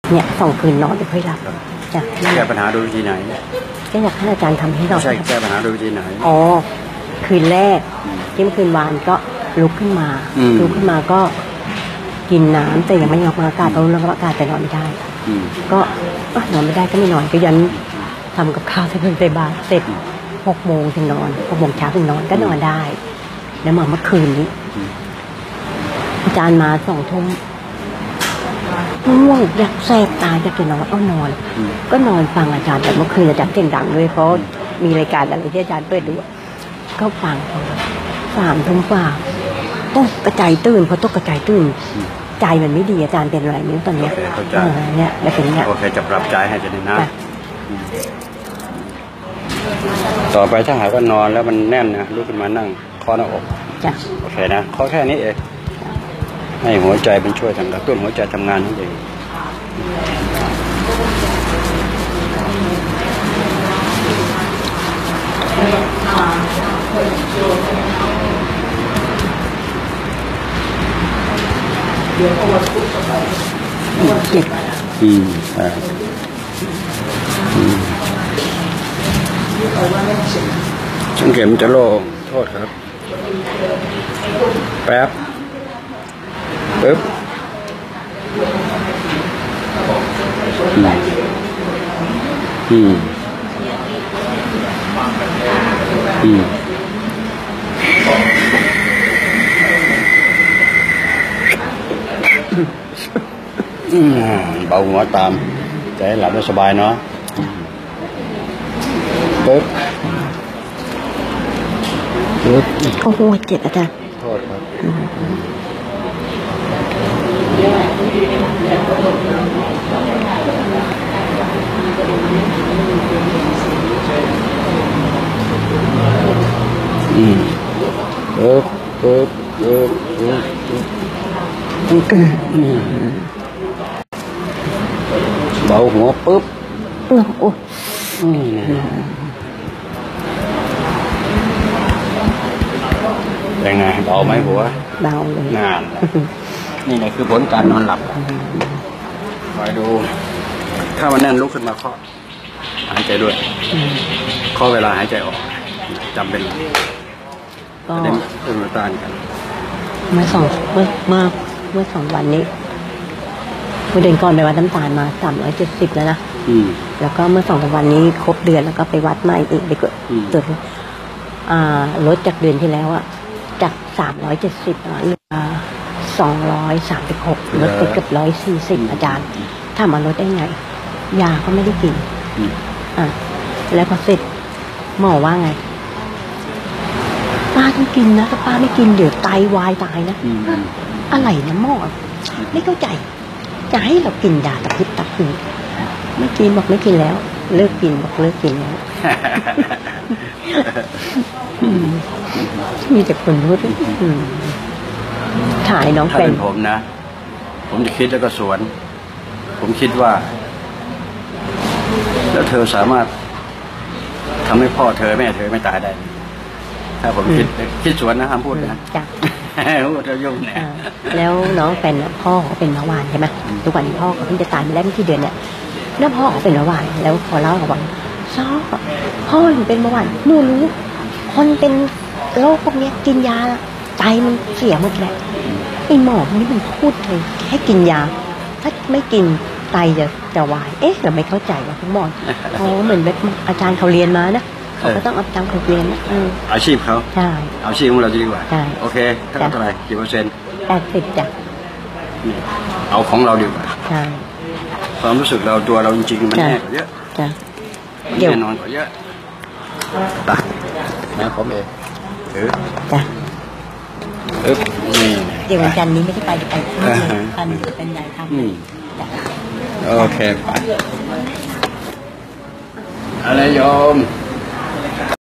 เนี่ย2 คืนนอนไม่ค่อยหลับจ้ะแก้ปัญหาโดยวิธีไหนก็อยากให้อาจารย์ทำให้เราใช่แก้ปัญหาโดยวิธีไหนอ๋อคืนแรกที่เมื่อคืนวานก็ลุกขึ้นมาก็กินน้ำแต่ยังไม่ยอมอากาศเพราะเราอากาศแต่นอนไม่ได้ก็นอนไม่ได้ก็ไม่นอนก็ยันทำกับข้าวใส่บาตรเสร็จ6 โมงถึงนอน6 โมงเช้าถึงนอนก็นอนได้แล้วมาเมื่อคืนนี้อาจารย์มา2 ทุ่มง่วงอยากแสบตาอยากจะนอนนอนก็นอนฟังอาจารย์แต่เมื่อคืนอาจารย์เสียงดังด้วยเพราะมีรายการอะไรที่อาจารย์เปิดดูก็ฟัง3 ทุ่มกว่าต้องกระจายตื่นพอต้องกระจายตื่นใจมันไม่ดีอาจารย์เป็นอะไรไม่รู้ตอนนี้เนี่ยแล้วเป็นเนี่ยโอเคจะปรับใจให้จะได้นะต่อไปถ้าหากว่านอนแล้วมันแน่นนะลุกขึ้นมานั่งเคาะหน้าอกโอเคนะเคาะแค่นี้เองให้หัวใจเป็นช่วยทำกระตุ้นหัวใจทำงานนั่นเองเจ็บช่างเข็มจะโล่งโทษครับแป๊บปึ๊บเบาหัวตามจะให้หลับได้สบายเนาะปึ๊บโอ้โหเจ็บอาจารย์โทษครับเบาหัวปึ๊บโอ้เป็นไงเบาไหมหัวเบาเลยนานนี่แหละคือผลการนอนหลับคอยดูถ้ามันแน่นลุกขึ้นมาเคาะหายใจด้วยเคาะเวลาหายใจออกจำเป็นก็เป็นมาตานกันเมื่อ2 วันนี้เมื่อเดือนก่อนไปวัดน้ำตาลมา370แล้วนะแล้วก็เมื่อ2 วันนี้ครบเดือนแล้วก็ไปวัดใหม่อีกไปเกิดลดจากเดือนที่แล้วอะจาก370เหลือ236ลดไปเกือบ140อาจารย์ถ้ามาลดได้ไงยาก็ไม่ได้กินแล้วพอเสร็จหมอว่าไงป้าต้องกินนะถ้าป้าไม่กินเดี๋ยวไตวายตายนะอะไรนะหมอไม่เข้าใจจะให้เรากินยาตะพิษตะพือไม่กินบอกไม่กินแล้วเลิกกินบอกเลิกกินแล้วมีแต่คนพูดถ่ายน้องถ้าเป็นผมนะผมจะคิดแล้วก็สวนผมคิดว่าแล้วเธอสามารถทำให้พ่อเธอแม่เธอไม่ตายได้ถ้าผมคิดสวนนะห้ามพูดนะจ้ะพูดจะยุ่งเนี่ยแล้วน้องแฟนพ่อเขาเป็นเบาหวานใช่ไหมทุกวันนี้พ่อเขาเพิ่งจะตายมาได้ไม่กี่เดือนเนี่ยแล้วพ่อเขาเป็นเบาหวานแล้วพอเล่าเขาบอกซ้อพ่อหนูเป็นเบาหวานหนูรู้คนเป็นโรคพวกนี้กินยาไตมันเสียหมดแหละไอ้หมอนี่มันพูดเลยให้กินยาถ้าไม่กินไตจะวายเราไม่เข้าใจว่าคุณหมอเหมือนแบบอาจารย์เขาเรียนมานะเขาก็ต้องเอาตามเขาเรียนนะอาชีพเขาใช่อาชีพของเราดีกว่าใช่โอเคเท่าไหร่กี่เปอร์เซ็นต์ 80จ้ะเอาของเราดีกว่าใช่ความรู้สึกเราตัวเราจริงๆมันแน่กว่าเยอะจ้ะแน่นอนกว่าเยอะตานะผมเองจ้ะนี่เดี๋ยววันจันทร์นี้ไม่ได้ไปท่านเป็นใหญ่ครับโอเคไปอะไรโยม